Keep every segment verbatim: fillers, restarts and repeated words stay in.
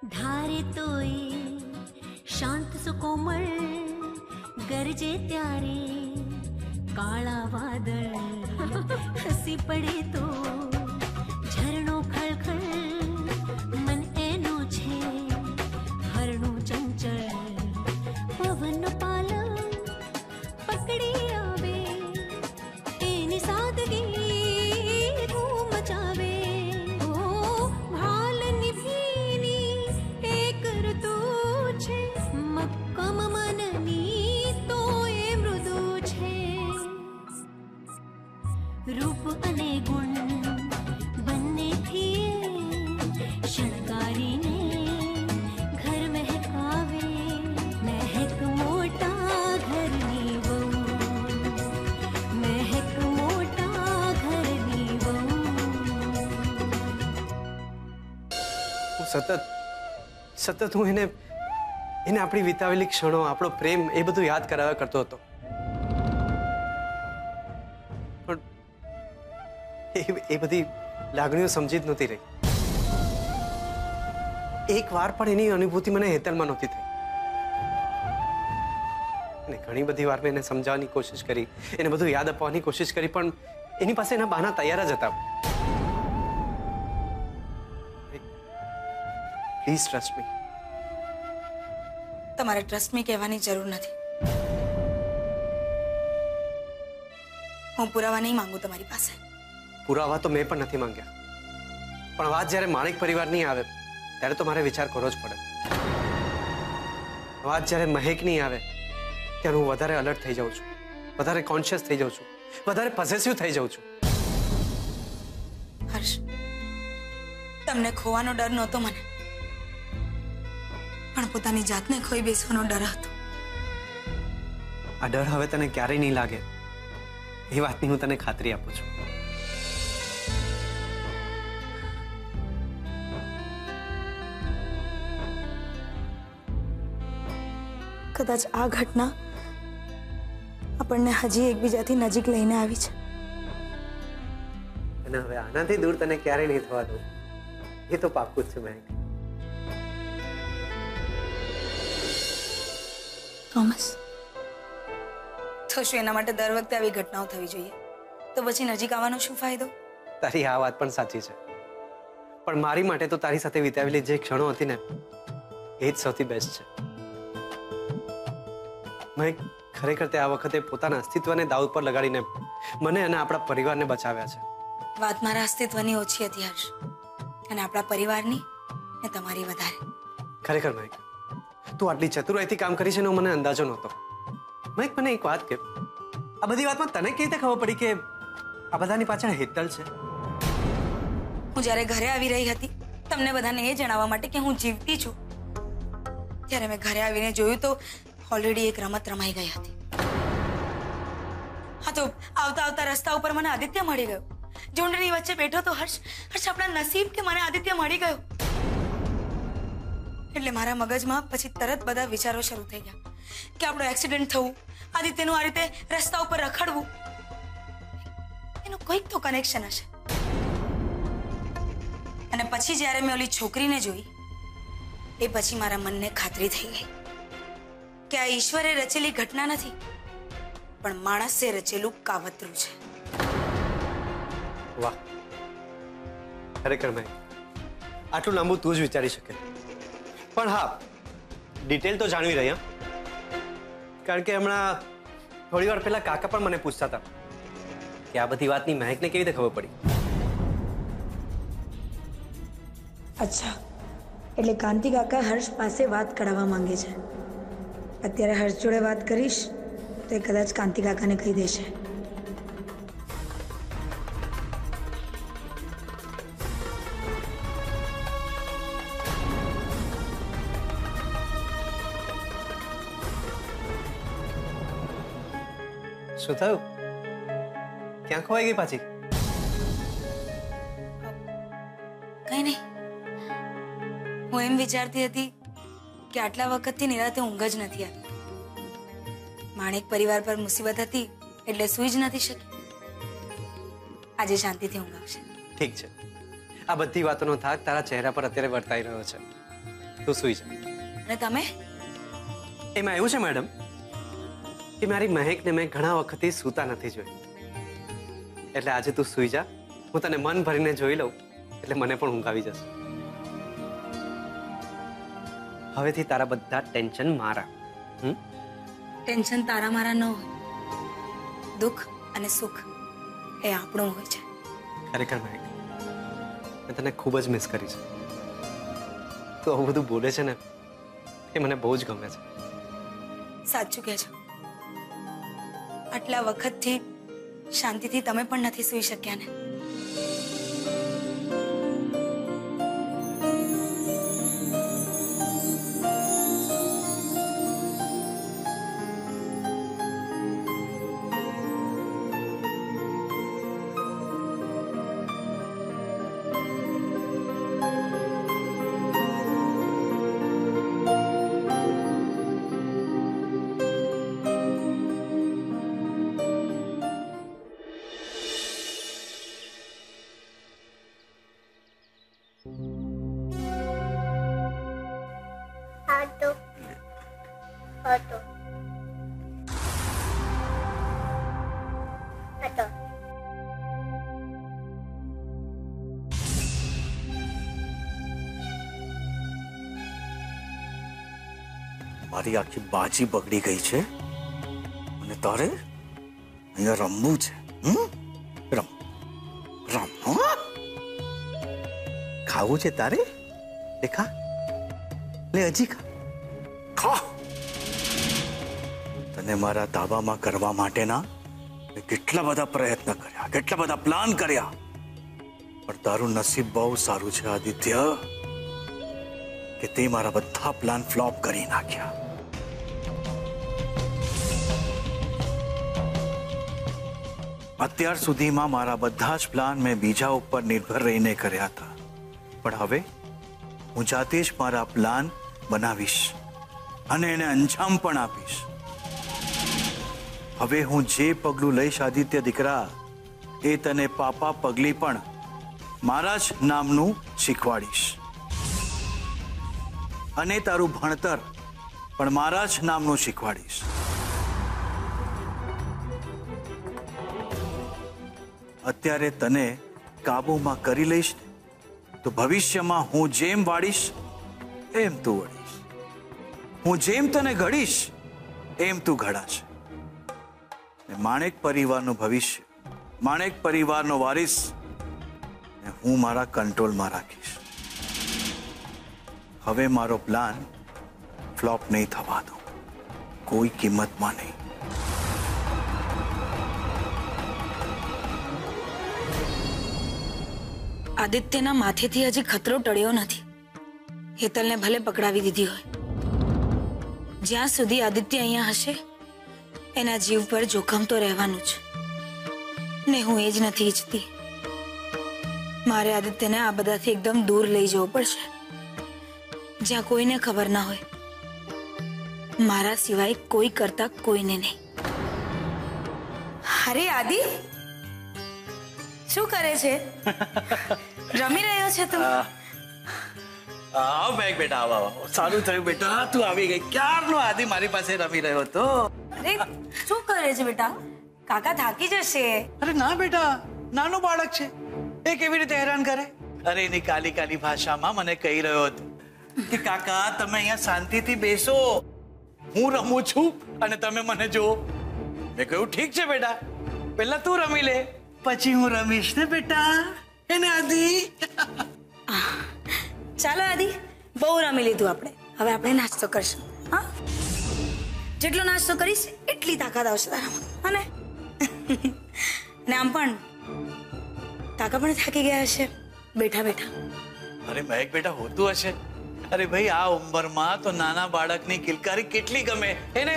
ધારે તોય શાંત સુકોમળ ગરજે ત્યારે કાળા વાદળ હસી પડે તો ઝરણો ખળખળ મન એનું છે હરણું ચંચળ પવન પાલવ પકડી આવે એની સાદગી ધૂમ મચાવે ઓ ભાલ નિભીની એક ઋતુ છે મક્કમ મનની તો એ મૃદુ છે રૂપ અને ગુણ બંનેથી શણગારીને ઘર મહેકાવે મહેક મોટા ઘરની વહુ મહેક મોટા ઘરની વહુ સતત સતત હું એને એને આપણી વિતાવેલી ક્ષણો આપણો પ્રેમ એ બધું યાદ કરાવ્યા કરતો હતો પણ એ બધી લાગણીઓ સમજી જ નહોતી રહી એક વાર પણ એની અનુભૂતિ મને હેતલમાં નહોતી થઈ અને ઘણી બધી વાર મેં એને સમજાવવાની કોશિશ કરી એને બધું યાદ અપાવવાની કોશિશ કરી પણ એની પાસે એના બહાના તૈયાર જ હતા પ્લીઝ ટ્રસ્ટ મી તમારે ટ્રસ્ટ મી કહેવાની જરૂર નથી હું પુરાવા નહીં માંગુ તમારી પાસે પુરાવા તો મેં પણ નથી માંગ્યા પણ વાત જ્યારે માણેક પરિવારની આવે ત્યારે તો મારે વિચાર કરવો જ પડે વાત જ્યારે મહેકની આવે ત્યારે હું વધારે અલર્ટ થઈ જાઉં છું વધારે કોન્શિયસ થઈ જાઉં છું વધારે પોઝેસિવ થઈ જાઉં છું હર્ષ તમને ખોવાનો ડર નહોતો મને પણ પોતાની જાતને ખોઈ બેસવાનો ડર હતો આ ડર હવે તને ક્યારેય નહીં લાગે એ વાતની હું તને ખાતરી આપું છું કદાચ આ ઘટના આપણને હજી એકબીજાથી નજીક લઈને આવી છે અને હવે આનાથી દૂર તને ક્યારેય નહીં થવા દઉં એ તો પાક્કું જ છે મહેક થોમસ તો શું એના માટે દર વખતે આવી ઘટનાઓ થવી જોઈએ તો પછી નજીક આવવાનો શું ફાયદો તારી આ વાત પણ સાચી છે પણ મારી માટે તો તારી સાથે વિતાવેલી જે ક્ષણો હતી ને એ જ સૌથી બેસ્ટ છે મેં ખરેખર તે આ વખતે પોતાના અસ્તિત્વને દાવ પર લગાડીને મને અને આપણા પરિવારને બચાવ્યા છે વાત મારા અસ્તિત્વની ઓછી હતી હર્ષ અને આપણા પરિવારની ને તમારી વધારે ખરેખર મહેક તું આટલી ચતુરાઈથી કામ કરી છે એનો મને અંદાજો નહોતો મહેક મને એક વાત કે આ બધી વાતમાં તને કેવી રીતે ખબર પડી કે આ બધાની પાછળ હેતલ છે હું જ્યારે ઘરે આવી રહી હતી તમને બધાને એ જણાવવા માટે કે હું જીવતી છું ત્યારે મેં ઘરે આવીને જોયું તો ઓલરેડી એક રમત રમાઈ ગઈ હતી હા તો આવતા આવતા રસ્તા ઉપર મને આદિત્ય મળી ગયો ઝુંડની વચ્ચે બેઠો તો હર્ષ હર્ષ આપણા નસીબ કે મને આદિત્ય મળી ગયો એટલે મારા મગજમાં પછી તરત બધા વિચારો શરૂ થઈ ગયા કે આપણો એક્સિડન્ટ થવું આદિત્યનું આ રીતે રસ્તા ઉપર રખડવું એનું કોઈક તો કનેક્શન હશે અને પછી જ્યારે મેં ઓલી છોકરીને જોઈ એ પછી મારા મનને ખાતરી થઈ ગઈ કે આ ઈશ્વરે રચેલી ઘટના નથી પણ માણસે રચેલું કાવતરું છે વાહ ખરેખર મેં આટલું લાંબુ તું જ વિચારી શકે પણ હા ડિટેલ તો જાણવી રહી હા કારણ કે હમણાં થોડી વાર પહેલા કાકા પણ મને પૂછતા હતા કે આ બધી વાતની મહેકને કેવી રીતે ખબર પડી અચ્છા એટલે કાંતિ કાકા હર્ષ પાસે વાત કરાવવા માંગે છે અત્યારે હર્ષ જોડે વાત કરીશ તો એ કદાચ કાંતિ કાકાને કહી દેશે શું થયું ક્યાં ખોવાઈ ગઈ પાછી કઈ નહીં હું એમ વિચારતી હતી કે આટલા વખતથી નિરાતે ઊંઘ જ નથી આવી માણેક પરિવાર પર મુસીબત હતી એટલે સૂઈ જ નથી શકી આજે શાંતિથી ઊંઘ આવશે ઠીક છે આ બધી વાતોનો થાક તારા ચહેરા પર અત્યારે વર્તાઈ રહ્યો છે તું સૂઈ જા. અને તમે? એમાં એવું છે મેડમ કે મારી મહેકને મેં ઘણા વખતથી સૂતા નથી જોઈ, એટલે આજે તું સૂઈ જા. હું તને મન ભરીને જોઈ લઉં એટલે મને પણ ઊંઘ આવી જશે. હવેથી તારા બધા ટેન્શન મારા. હમ ટેન્શન તારા મારા ન હોય, દુઃખ અને સુખ એ આપણું હોય છે. ખરેખર મહેક, મેં તને ખૂબ જ મિસ કરી છે. તું આવું બધું બોલે છે ને એ મને બહુ જ ગમે છે. સાચું કહે છો. આટલા વખતથી શાંતિથી તમે પણ નથી સૂઈ શક્યા ને. Ato. Ato. Ato. મારી આખી બાજી બગડી ગઈ છે અને તારે અહીંયા રમવું છે. હમ રમ રમ હા? ખાવું છે તારે? દેખા લે, હજી ખા ખા. તને મારા તાબામાં કરવા માટેના મેં કેટલા બધા પ્રયત્ન કર્યા, કેટલા બધા પ્લાન કર્યા, પણ તારું નસીબ બહુ સારું છે આદિત્ય કે તે મારા બધા પ્લાન ફ્લોપ કરી નાખ્યા. અત્યાર સુધીમાં મારા બધા જ પ્લાન મેં બીજા ઉપર નિર્ભર રહીને કર્યા હતા, પણ હવે હું જાતે જ મારા પ્લાન બનાવીશ અને એને અંજામ પણ આપીશ. હવે હું જે પગલું લઈશ આદિત્ય દીકરા, એ તને પાપા પગલી પણ મારા જ નામનું શીખવાડીશ અને તારું ભણતર પણ મારા જ નામનું શીખવાડીશ. અત્યારે તને કાબૂમાં કરી લઈશ ને તો ભવિષ્યમાં હું જેમ વાળીશ એમ તું વળીશ, હું જેમ તને ઘડીશ એમ તું ઘડાશ. માણેક પરિવારનું ભવિષ્ય, માણેક પરિવારનો વારિસ હું મારા કંટ્રોલમાં રાખીશ. હવે મારો પ્લાન ફ્લોપ નહીં થવા દો, કોઈ કિંમતમાં નહીં. આદિત્યના માથેથી હજી ખતરો ટળ્યો નથી. હેતલને ભલે પકડાવી દીધી હોય, જ્યાં સુધી આદિત્ય અહીંયા હશે એના જીવ પર જોખમ તો રહેવાનું જ ને. હું એ જ નથી ઈચ્છતી. મારે આદિત્યને આ બધાથી એકદમ દૂર લઈ જવો પડશે, જ્યાં કોઈને ખબર ના હોય, મારા સિવાય કોઈ કરતા કોઈને નહીં. અરે આદિ, શું કરે છે? રમી રહ્યો છે તું? આવ બેગ બેટા, આવ આવ. સારું થયું બેટા તું આવી ગઈ. ક્યારનો આદિ મારી પાસે રમી રહ્યો હતો. અરે શું કરે છે બેટા? કાકા થાકી જશે. અરે ના બેટા, નાનું બાળક છે, એ કેવી રીતે હેરાન કરે? અરે એની કાલી કાલી ભાષામાં મને કહી રહ્યો હતો કે કાકા તમે અહીંયા શાંતિથી બેસો, હું રમું છું અને તમે મને જો. મેં કહ્યું ઠીક છે બેટા, પહેલા તું રમી લે, પછી હું રમીશ ને બેટા. એને આદિ ચાલો આદિ, બહુ રમી લીધું આપણે. હવે આપણે નાસ્તો કરશું. હા, જેટલો નાસ્તો કરીશ એટલી તાકાત આવશે તારામાં. અને ને આમ પણ કાકા પણ થાકી ગયા હશે બેઠા બેઠા. અરે મહેક બેટા, હોતું હશે. અરે ભાઈ, આ ઉંમરમાં તો નાના બાળકની કિલકારી કેટલી ગમે એને.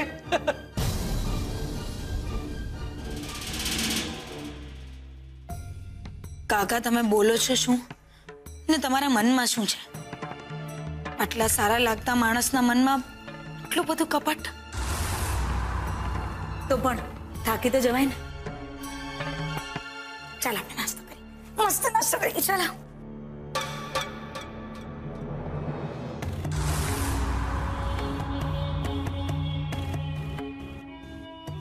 કાકા તમે બોલો છો શું ને તમારા મનમાં શું છે? આટલા સારા લાગતા માણસના મનમાં એટલું બધું કપટ? તો પણ થાકી તો જવાય ને. ચાલ આપણે નાસ્તો કરીએ, મસ્ત નાસ્તો કરીએ. ચાલો.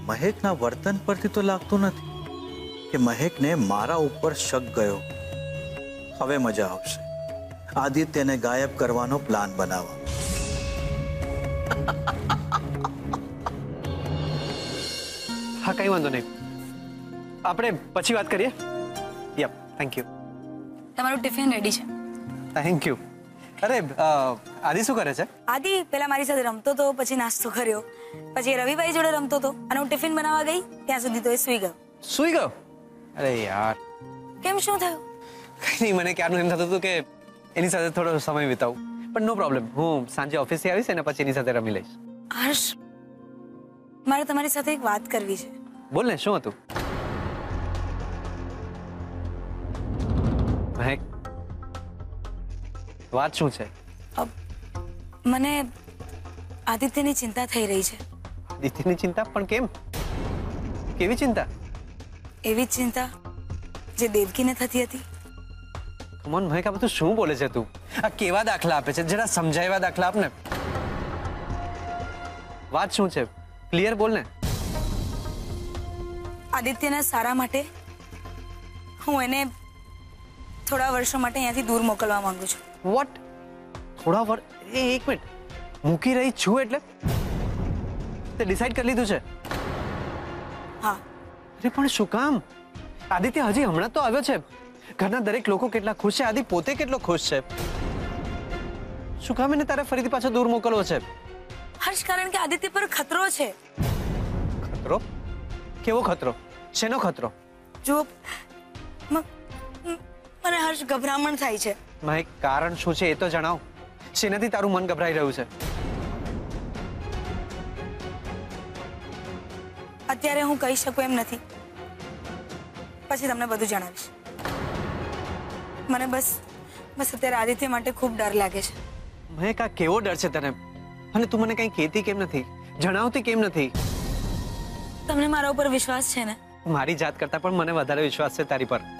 મહેકના વર્તન પરથી તો લાગતું નથી કે મહેકને મારા ઉપર શક ગયો. હવે મજા આવશે આદિત્યને ગાયબ કરવાનો પ્લાન બનાવવા. હા કઈ વાંધો નહીં, આપણે પછી વાત કરીએ. Yup, thank you. તમારું ટિફિન રેડી છે. Thank you. અરે આદિ શું કરે છે? આદિ પેલા મારી સાથે રમતો તો, પછી નાસ્તો કર્યો, પછી રવિભાઈ જોડે રમતો તો, અને હું ટિફિન બનાવવા ગઈ ત્યાં સુધી તો એ સૂઈ ગયો. સૂઈ ગયો? અરે યાર, કેમ, શું થયું? કઈ નહીં, મને ક્યારનું એમ થતું હતું કે એની સાથે થોડો સમય વિતાવું, પણ નો પ્રોબ્લેમ, હું સાંજે ઓફિસથી આવીશ અને પછી એની સાથે રમી લઈશ. હર્ષ, મારે તમારી સાથે એક વાત કરવી છે. બોલ ને, શું હતું? મહેક, વાત શું છે? મને આદિત્યની ચિંતા થઈ રહી છે. આદિત્યની ચિંતા? પણ કેમ? કેવી ચિંતા? એવી જ ચિંતા જે દેવકીને થતી હતી. કમોન મહેક, આ બધું શું બોલે છે તું? આ કેવા દાખલા આપે છે? જરા સમજાય એવા દાખલા આપ ને. વાત શું છે? ક્લિયર બોલ ને. આદિત્યના સારા માટે હું એને થોડા વર્ષો માટે અહીંયાથી દૂર મોકલવા માંગુ છું. વોટ? થોડા વર્ષ? એ એક મિનિટ, મૂકી રહી છું એટલે તે ડિસાઈડ કરી લીધું છે? હા. અરે પણ શું કામ? આદિત્ય હજી હમણાં તો આવ્યો છે. ઘરના દરેક લોકો કેટલા ખુશ છે, આદિ પોતે કેટલો ખુશ છે. શું કામ એને તારે ફરીથી પાછો દૂર મોકલવો છે? હર્ષ, કારણ કે આદિત્ય પર ખતરો છે. ખતરો? કેવો ખતરો? શેનો ખતરો? જો મ- મ- મને હર્ષ ગભરામણ થાય છે. મહેક, કારણ શું છે એ તો જણાવ. શેનાથી તારું મન ગભરાઈ રહ્યું છે? અત્યારે હું કહી શકું એમ નથી, પછી તમને બધું જણાવીશ. મને બસ બસ અત્યારે આદિત્ય માટે ખૂબ ડર લાગે છે. મહેક, આ કેવો ડર છે તને? અને તું મને કંઈ કહેતી કેમ નથી? જણાવતી કેમ નથી? તમને મારા ઉપર વિશ્વાસ છે ને? મારી જાત કરતા પણ મને વધારે વિશ્વાસ છે તારી પર.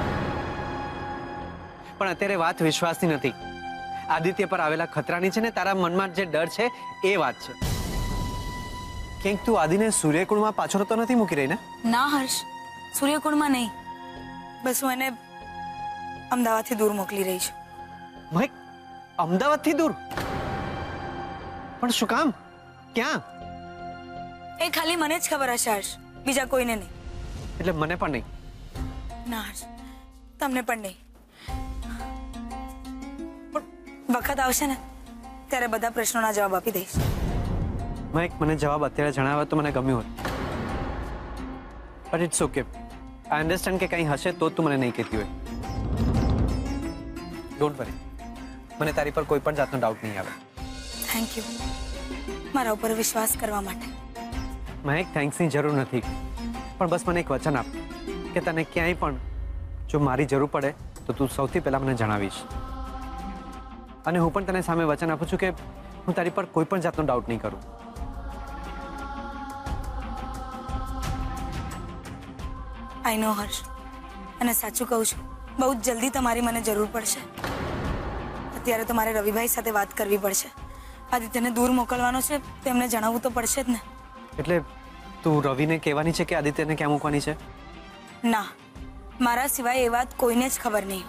પણ અત્યારે વાત વિશ્વાસની નથી, આદિત્ય પર આવેલા ખતરાની છે ને તારા મનમાં જે ડર છે એ વાત છે. ક્યાંક તું આદિને સૂર્યકુંડમાં પાછળ તો નથી મૂકી રહી ને? ના હર્ષ, સૂર્યકુંડમાં નહીં, બસ હું એને અમદાવાદથી દૂર મોકલી રહી છું. મહેક, અમદાવાદથી દૂર? પણ શું કામ? ક્યાં? એ ખાલી મને જ ખબર હશે હર્ષ, બીજા કોઈને નહીં. એટલે મને પણ નહીં? ના હર્ષ, તમને પણ નહીં. પણ વખત આવશે ને ત્યારે બધા પ્રશ્નોના જવાબ આપી દઈશ. મહેક, મને જવાબ અત્યારે જણાવ્યો તો મને ગમ્યું હોત, but it's okay. I understand કે કંઈ હશે તો તું મને નહીં કહેતી હોય. ડોન્ટ વરી, મને તારી પર કોઈ પણ જાતનો ડાઉટ નહીં આવે. થેન્ક યુ મારા ઉપર વિશ્વાસ કરવા માટે. મહેક, થેન્ક્સની જરૂર નથી, પણ બસ મને એક વચન આપ કે તને ક્યાંય પણ જો મારી જરૂર પડે તો તું સૌથી પહેલા મને જણાવીશ. અને હું પણ તને સામે વચન આપું છું કે હું તારી પર કોઈ પણ જાતનો ડાઉટ નહીં કરું. આઈ નો હર્ષ, અને સાચું કહું છું, બહુ જ જલ્દી તમારી મને જરૂર પડશે. અત્યારે તો મારે રવિભાઈ સાથે વાત કરવી પડશે. આદિત્યને દૂર મોકલવાનો છે, તેમને જણાવવું તો પડશે જ ને. એટલે તું રવિને કહેવાની છે કે આદિત્યને ક્યાં મૂકવાની છે? ના, મારા સિવાય એ વાત કોઈને જ ખબર નહીં.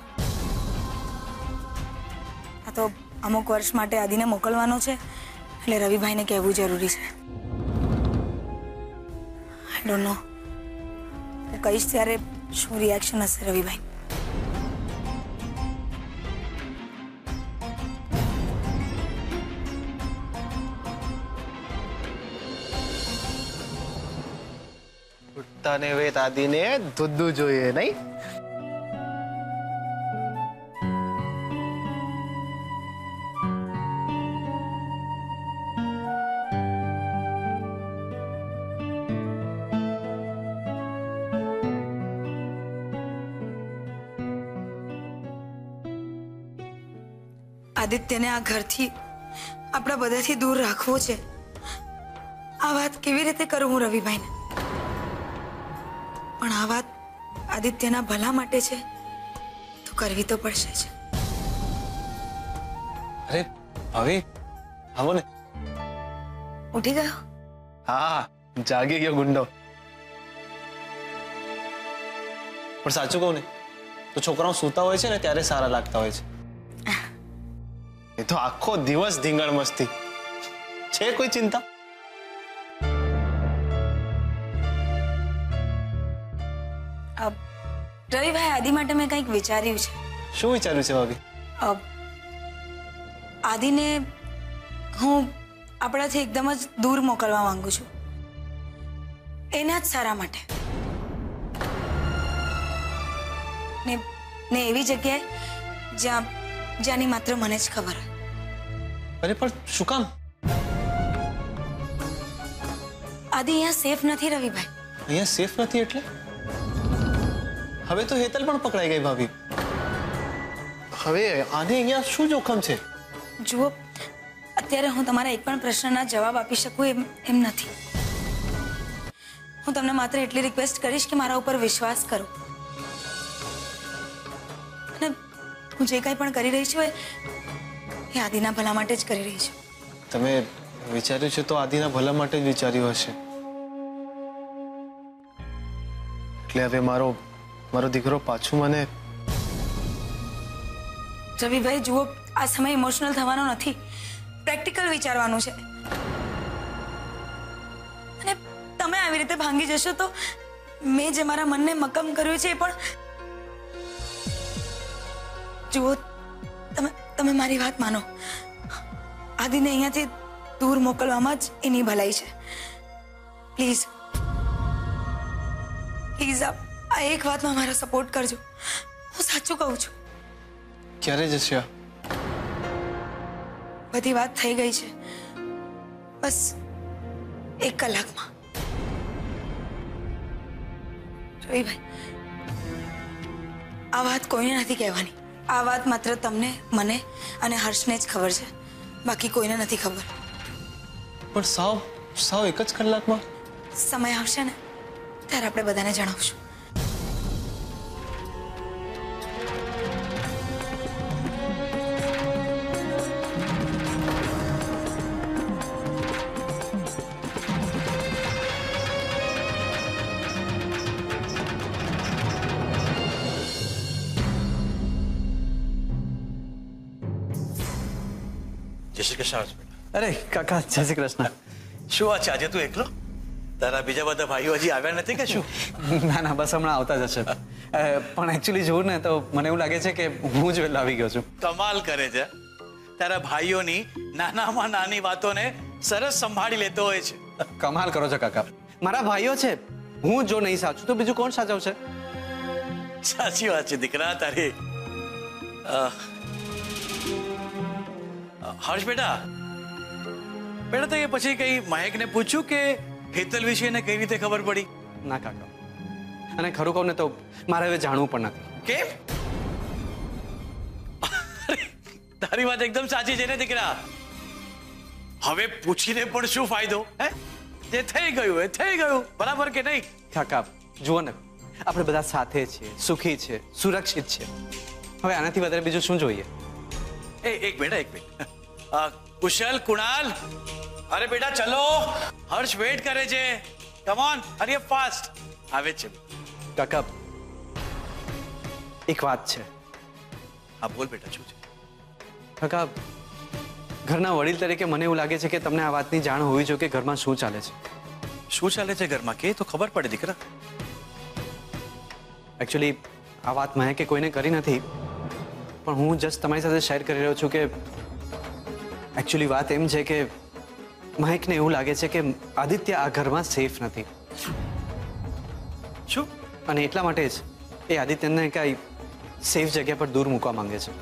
આ તો અમુક વર્ષ માટે આદિને મોકલવાનો છે, એટલે રવિભાઈને કહેવું જરૂરી છે. આઈ ડોન્ટ નો, હું કહીશ ત્યારે શું રિએક્શન હશે રવિભાઈ. તને વેત આદિને દૂધું જોઈએ નહીં? આદિત્યને આ ઘરથી, આપણા બધાથી દૂર રાખવો છે. આ વાત કેવી રીતે કરું હું રવિભાઈને? પણ આ વાત આદિત્યના ભલા માટે છે તો કરવી તો પડશે જ. અરે હવે આવો ને. ઉઠી ગયો? હા, જાગી ગયો ગુંડો. પણ સાચું કહું ને તો છોકરાઓ સૂતા હોય છે ને ત્યારે સારા લાગતા હોય છે. એ તો આખો દિવસ ધીંગાણ મસ્તી છે, કોઈ ચિંતા? અ, રવિભાઈ, આદિ માટે મેં કંઈક વિચાર્યું છે. શું વિચાર્યું છે ભાભી? અ, આદિને હું આપણાથી એકદમ જ દૂર મોકલવા માંગુ છું, એના જ સારા માટે. ને ને એવી જગ્યાએ જ્યાં જ્યાંની માત્ર મને જ ખબર હોય. અરે પણ શું કામ? આદિ અહીંયા સેફ નથી રવિભાઈ. અહીંયા સેફ નથી એટલે? હવે તો હેતલ પણ પકડાઈ ગઈ ભાભી. હવે આને અહીંયા શું જોખમ છે? જુઓ, અત્યારે હું તમારા એક પણ પ્રશ્નના જવાબ આપી શકું એમ એમ નથી. હું તમને માત્ર એટલી રિક્વેસ્ટ કરીશ કે મારા ઉપર વિશ્વાસ કરો. અને હું જે કંઈ પણ કરી રહી છું એ એ આદિના ભલા માટે જ કરી રહી છું. તમે વિચાર્યું છે તો આદિના ભલા માટે જ વિચાર્યું હશે. એટલે હવે મારો મારો દીકરો પાછું મને... રવિભાઈ જુઓ, આ સમય ઇમોશનલ થવાનો નથી, પ્રેક્ટિકલ વિચારવાનું છે. અને તમે આવી રીતે ભાંગી જશો તો મેં જે મારા મનને મક્કમ કર્યું છે એ પણ... જુઓ, તમે તમે મારી વાત માનો. આદિને અહીંયાથી દૂર મોકલવામાં જ એની ભલાઈ છે. પ્લીઝ પ્લીઝ આ આ એક વાતમાં મારો સપોર્ટ કરજો. હું સાચું કહું છું. ક્યારે જશે આ? બધી વાત થઈ ગઈ છે, બસ એક કલાકમાં. રવિભાઈ, આ વાત કોઈને નથી કહેવાની. આ વાત માત્ર તમને, મને અને હર્ષને જ ખબર છે, બાકી કોઈને નથી ખબર. પણ સાવ સાવ એક જ કલાકમાં? સમય આવશે ને ત્યારે આપણે બધાને જણાવશું. જય શ્રી કૃષ્ણ. અરે કાકા, જય શ્રી કૃષ્ણ. શું વાત છે આજે તું એકલો? તારા બીજા બધા ભાઈઓ હજી આવ્યા નથી કે શું? ના ના, બસ હમણાં આવતા જ હશે. અ, પણ એકચ્યુઅલી જોઉં ને તો મને એવું લાગે છે કે હું જ વહેલો આવી ગયો છું. કમાલ કરે છે. તારા ભાઈઓની નાનામાં નાની વાતોને સરસ સંભાળી લેતો હોય છે. કમાલ કરો છો કાકા. મારા ભાઈઓ છે, હું જો નહીં સાચું તો બીજું કોણ સાચવશે? સાચી વાત છે દીકરા તારી. અ, હર્ષ બેટા, બેટા તો એ પછી કઈ મહેકને પૂછ્યું કે હેતલ વિશે એને કઈ રીતે ખબર પડી? ના કાકા, અને ખરું કહું ને તો મારે હવે જાણવું પણ નથી. કેમ? તારી વાત એકદમ સાચી છે ને દીકરા. હવે પૂછીને પણ શું ફાયદો? હે, જે થઈ ગયું એ થઈ ગયું, બરાબર કે નહીં? કાકા જુઓ ને, આપણે બધા સાથે છીએ, સુખી છે, સુરક્ષિત છે. હવે આનાથી વધારે બીજું શું જોઈએ? એ એક બેટા એક મિનિટ. અ, કુશલ, કુણાલ, અરે બેટા ચલો, હર્ષ વેટ કરે છે. Come on, hurry up fast. આવે છે કાકા, એક વાત છે. હા બોલ બેટા, શું છે? કાકા, ઘરના વડીલ તરીકે મને એવું લાગે છે કે તમને આ વાતની જાણ હોવી જોઈએ કે ઘરમાં શું ચાલે છે. શું ચાલે છે ઘરમાં કે તો ખબર પડે દીકરા. એકચ્યુઅલી આ વાત મેં કે કોઈને કરી નથી, પણ હું જસ્ટ તમારી સાથે શેર કરી રહ્યો છું કે એકચ્યુઅલી વાત એમ છે કે મહેકને એવું લાગે છે કે આદિત્ય આ ઘરમાં સેફ નથી. શું? અને એટલા માટે જ એ આદિત્યને કાંઈ સેફ જગ્યા પર દૂર મૂકવા માંગે છે.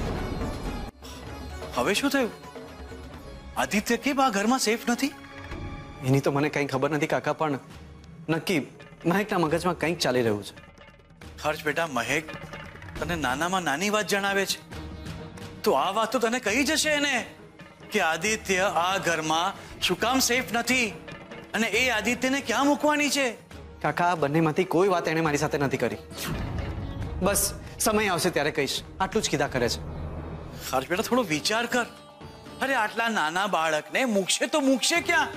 હવે શું થયું? આદિત્ય કેમ આ ઘરમાં સેફ નથી? એની તો મને કંઈ ખબર નથી કાકા, પણ નક્કી મહેકના મગજમાં કંઈક ચાલી રહ્યું છે. હર્ષ બેટા, મહેક તને નાનામાં નાની વાત જણાવે છે તો આ વાત તો તને કહી જશે એને કે આદિત્ય આ ઘરમાં શું કામ સેફ નથી અને એ આદિત્યને ક્યાં મૂકવાની છે. કાકા, આ બંનેમાંથી કોઈ વાત એણે મારી સાથે નથી કરી. બસ સમય આવશે ત્યારે કહીશ, આટલું જ કીધા કરે છે. હર્ષ બેટા, થોડો વિચાર કર. અરે આટલા નાના બાળકને મૂકશે તો મૂકશે ક્યાં?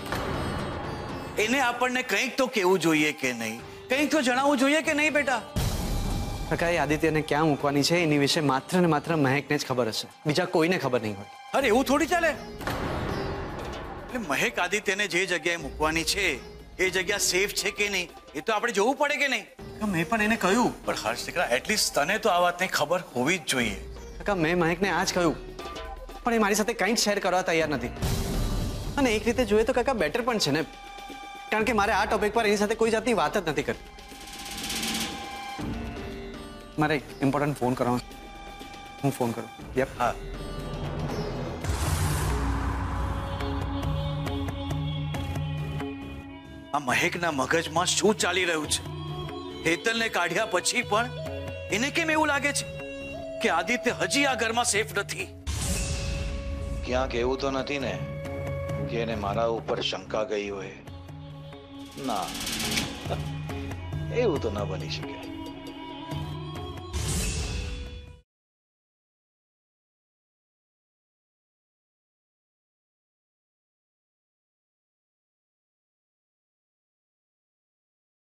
એને આપણને કંઈક તો કહેવું જોઈએ કે નહીં? કંઈક તો જણાવવું જોઈએ કે નહીં બેટા? કાકા એ આદિત્યને ક્યાં મૂકવાની છે એની વિશે માત્ર ને માત્ર મહેકને જ ખબર હશે, બીજા કોઈને ખબર નહીં હોય. અરે એવું થોડી ચાલે. એટલે મહેક આદિત્યને જે જગ્યાએ મૂકવાની છે એ જગ્યા સેફ છે કે નહીં એ તો આપણે જોવું પડે કે નહીં. મેં પણ એને કહ્યું. પણ હર્ષ દીકરા, એટલીસ્ટ તને તો આ વાતની ખબર હોવી જ જોઈએ. કાકા મેં મહેકને આ જ કહ્યું, પણ એ મારી સાથે કંઈ જ શેર કરવા તૈયાર નથી. અને એક રીતે જોઈએ તો કાકા બેટર પણ છે ને, કારણ કે મારે આ ટોપિક પર એની સાથે કોઈ જાતની વાત જ નથી કરવી. મારે એક ઇમ્પોર્ટન્ટ ફોન કરવાનો, હું ફોન કરું. યપ. હા. આ મહેકના મગજમાં શું ચાલી રહ્યું છે? હેતલને કાઢ્યા પછી પણ એને કેમ એવું લાગે છે કે આદિત્ય હજી આ ઘરમાં સેફ નથી? ક્યાંક એવું તો નથી ને કે એને મારા ઉપર શંકા ગઈ હોય? ના, એવું તો ન બની શકે.